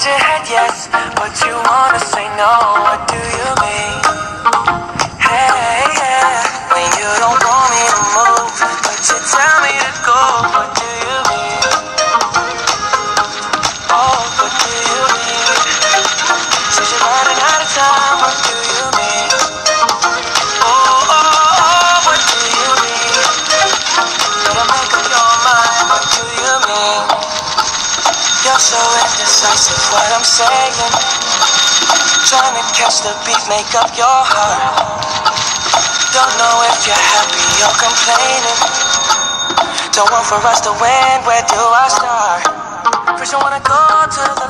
your head yes, but you wanna say no. What do you mean? Hey, yeah. When you don't want me to move, but you tell me to go. What do you mean? Oh, what do you mean? Since you're running out of time, what do you mean? Oh, oh, oh, what do you mean? Better make up your mind, what do you mean? You're so indecisive, what I'm saying. Trying to catch the beat, make up your heart. Don't know if you're happy or complaining. Don't want for us to win, where do I start? First I wanna go to the